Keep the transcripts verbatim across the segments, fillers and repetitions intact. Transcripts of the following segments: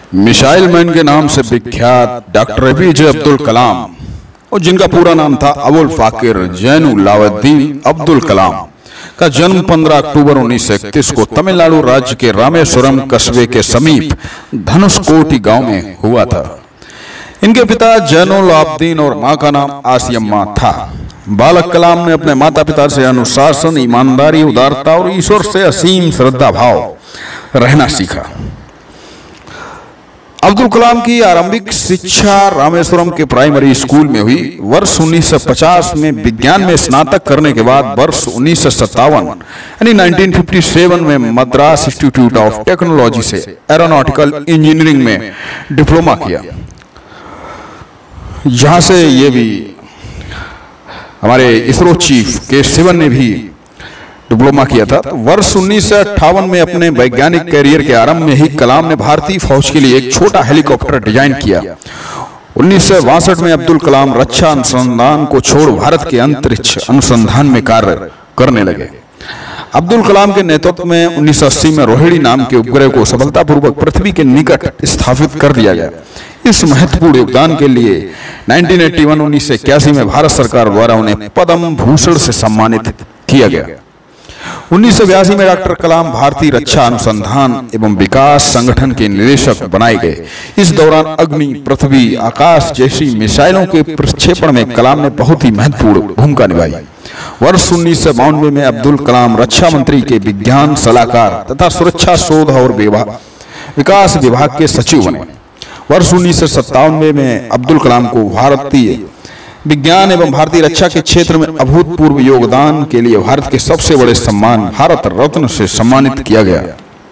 Missile man के नाम से विख्यात डॉक्टर एपीजे अब्दुल कलाम, और जिनका पूरा नाम था अबुल फाकिर जैनुलाब्दीन अब्दुल कलाम, का जन्म पंद्रह अक्टूबर उन्नीस सौ इकतीस को तमिलनाडु राज्य के रामेश्वरम कस्बे के समीप धनुषकोटी गांव में हुआ था। इनके पिता जैनुलाब्दीन और मां का नाम आसियम्मा था। बालक कलाम ने अपने माता पिता से अनुशासन, ईमानदारी, उदारता और ईश्वर से असीम श्रद्धा भाव रहना सीखा। अब्दुल कलाम की आरंभिक शिक्षा रामेश्वरम के प्राइमरी स्कूल में हुई। वर्ष उन्नीस सौ पचास में विज्ञान में स्नातक करने के बाद वर्ष उन्नीस सौ सत्तावन यानी उन्नीस सौ सत्तावन में मद्रास इंस्टीट्यूट ऑफ टेक्नोलॉजी से एरोनॉटिकल इंजीनियरिंग में डिप्लोमा किया। जहां से ये भी हमारे इसरो चीफ के सिवन ने भी डिप्लोमा किया था। तो वर्ष उन्नीस सौ अट्ठावन में अपने वैज्ञानिक कैरियर के आरंभ में ही कलाम ने भारतीय फौज के लिए एक छोटा हेलीकॉप्टर डिजाइन किया। उन्नीस सौ बासठ में अब्दुल कलाम रक्षा अनुसंधान को छोड़ भारत के अंतरिक्ष अनुसंधान में कार्य करने लगे। अब्दुल कलाम के नेतृत्व में उन्नीस सौ अस्सी में रोहिणी नाम के उपग्रह को सफलतापूर्वक पृथ्वी के निकट स्थापित कर दिया गया। इस महत्वपूर्ण योगदान के लिए उन्नीस सौ इक्यासी में भारत सरकार द्वारा उन्हें पद्म भूषण से सम्मानित किया गया। उन्नीस सौ बयासी में डॉक्टर कलाम भारतीय रक्षा अनुसंधान एवं विकास संगठन के निदेशक बनाए गए। इस दौरान अग्नि, पृथ्वी, आकाश जैसी मिसाइलों के प्रक्षेपण में कलाम ने बहुत ही महत्वपूर्ण भूमिका निभाई। वर्ष उन्नीस सौ बानवे में अब्दुल कलाम रक्षा मंत्री के विज्ञान सलाहकार तथा सुरक्षा शोध और विकास विभाग के सचिव बने। वर्ष उन्नीस सौ सत्तानवे में अब्दुल कलाम को भारतीय विज्ञान एवं भारतीय रक्षा के क्षेत्र में अभूतपूर्व योगदान के लिए भारत के सबसे बड़े सम्मान भारत रत्न से सम्मानित किया गया।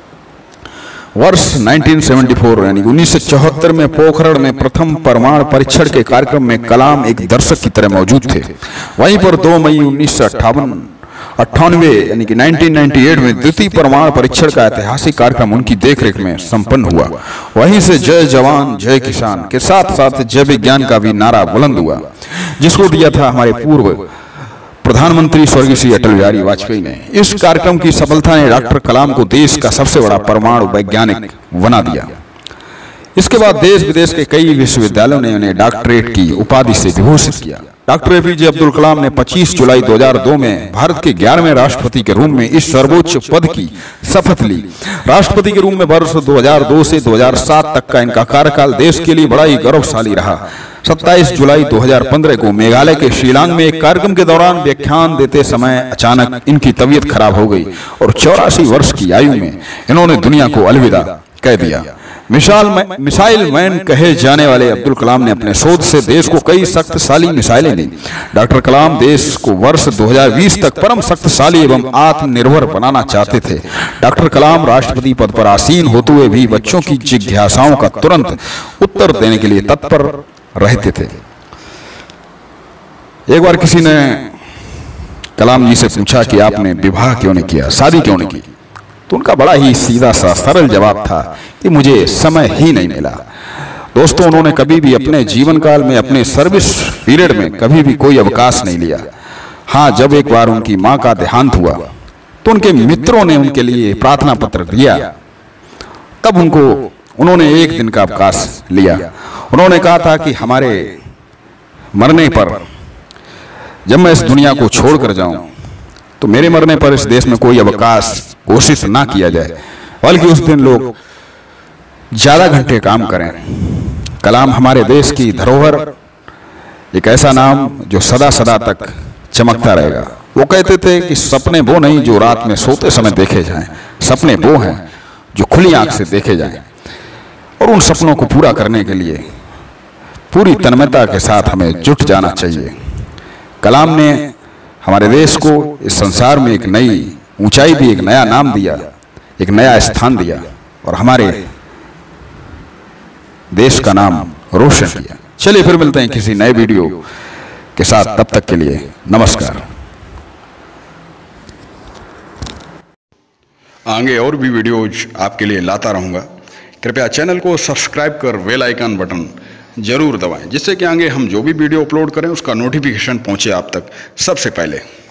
वर्ष उन्नीस सौ चौहत्तर यानी उन्नीस सौ चौहत्तर में पोखरण में प्रथम परमाणु परीक्षण के कार्यक्रम में कलाम एक दर्शक की तरह मौजूद थे। वहीं पर दो मई उन्नीस सौ अट्ठावन अट्ठानवे यानी कि उन्नीस सौ अट्ठानवे में द्वितीय परमाणु परीक्षण का ऐतिहासिक कार्यक्रम उनकी देखरेख में संपन्न हुआ। वहीं से जय जवान जय किसान के साथ साथ जय विज्ञान का भी नारा बुलंद हुआ, जिसको दिया था हमारे पूर्व प्रधानमंत्री स्वर्गीय श्री अटल बिहारी वाजपेयी ने। इस कार्यक्रम की सफलता ने डॉक्टर कलाम को देश का सबसे बड़ा परमाणु वैज्ञानिक बना दिया। इसके बाद देश विदेश के कई विश्वविद्यालयों ने उन्हें डॉक्टरेट की उपाधि से विभूषित किया। डॉक्टर एपीजे अब्दुल कलाम ने पच्चीस जुलाई दो हज़ार दो में भारत के ग्यारहवें राष्ट्रपति के रूप में इस सर्वोच्च पद की शपथ ली। राष्ट्रपति के रूप में वर्ष दो हज़ार दो से दो हज़ार सात तक का इनका कार्यकाल देश के लिए बड़ा ही गौरवशाली रहा। सत्ताईस जुलाई दो हज़ार पंद्रह को मेघालय के शिलांग में एक कार्यक्रम के दौरान व्याख्यान देते समय अचानक इनकी तबीयत खराब हो गई और चौरासी वर्ष की आयु में इन्होंने दुनिया को अलविदा कह दिया। मिसाइल मिसाइल मैन कहे जाने वाले अब्दुल कलाम ने अपने शोध से देश को कई शक्तिशाली मिसाइलें दी। डॉक्टर कलाम देश को वर्ष दो हज़ार बीस तक परम शक्तिशाली एवं आत्मनिर्भर बनाना चाहते थे। डॉक्टर कलाम राष्ट्रपति पद पर आसीन होते हुए भी बच्चों की जिज्ञासाओं का तुरंत उत्तर देने के लिए तत्पर रहते थे। एक बार किसी ने कलाम जी से पूछा कि आपने विवाह क्यों नहीं किया, शादी क्यों नहीं की, तो उनका बड़ा ही सीधा सा सरल जवाब था कि मुझे समय ही नहीं मिला। दोस्तों, उन्होंने कभी भी अपने जीवन काल में, अपने सर्विस पीरियड में कभी भी कोई अवकाश नहीं लिया। हाँ, जब एक बार उनकी मां का देहांत हुआ तो उनके मित्रों ने उनके लिए प्रार्थना पत्र दिया, तब उनको उन्होंने एक दिन का अवकाश लिया। उन्होंने कहा था कि हमारे मरने पर, जब मैं इस दुनिया को छोड़कर जाऊं, तो मेरे मरने पर इस देश में कोई अवकाश घोषित ना किया जाए, बल्कि उस दिन लोग ज्यादा घंटे काम करें। कलाम हमारे देश की धरोहर, एक ऐसा नाम जो सदा सदा तक चमकता रहेगा। वो कहते थे कि सपने वो नहीं जो रात में सोते समय देखे जाएं, सपने वो हैं जो खुली आंख से देखे जाएं, और उन सपनों को पूरा करने के लिए पूरी तन्मयता के साथ हमें जुट जाना चाहिए। कलाम ने हमारे देश को इस संसार में एक नई ऊंचाई दी, एक नया नाम दिया, एक नया स्थान दिया और हमारे देश का नाम रोशन किया। चलिए फिर मिलते हैं किसी नए वीडियो के साथ, तब तक के लिए नमस्कार। आगे और भी वीडियोज आपके लिए लाता रहूंगा। कृपया चैनल को सब्सक्राइब कर बेल आइकन बटन जरूर दबाएं, जिससे कि आगे हम जो भी वीडियो अपलोड करें उसका नोटिफिकेशन पहुंचे आप तक सबसे पहले।